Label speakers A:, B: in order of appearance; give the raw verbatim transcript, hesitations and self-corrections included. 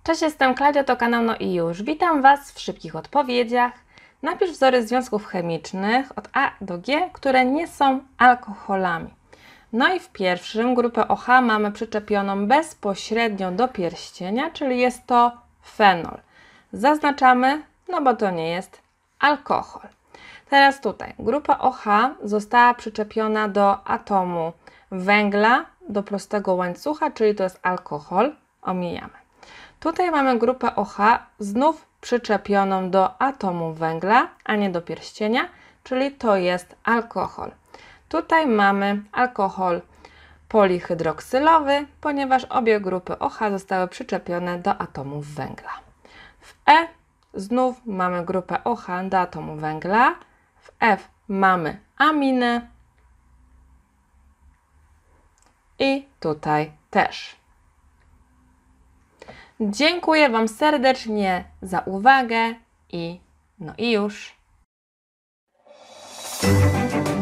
A: Cześć, jestem Klaudia, to kanał No i już. Witam Was w szybkich odpowiedziach. Napisz wzory związków chemicznych od A do G, które nie są alkoholami. No i w pierwszym grupę O H mamy przyczepioną bezpośrednio do pierścienia, czyli jest to fenol. Zaznaczamy, no bo to nie jest alkohol. Teraz tutaj grupa O H została przyczepiona do atomu węgla, do prostego łańcucha, czyli to jest alkohol. Omijamy. Tutaj mamy grupę O H znów przyczepioną do atomu węgla, a nie do pierścienia, czyli to jest alkohol. Tutaj mamy alkohol polihydroksylowy, ponieważ obie grupy O H zostały przyczepione do atomów węgla. W E znów mamy grupę O H do atomu węgla, w F mamy aminę i tutaj też. Dziękuję Wam serdecznie za uwagę i no i już.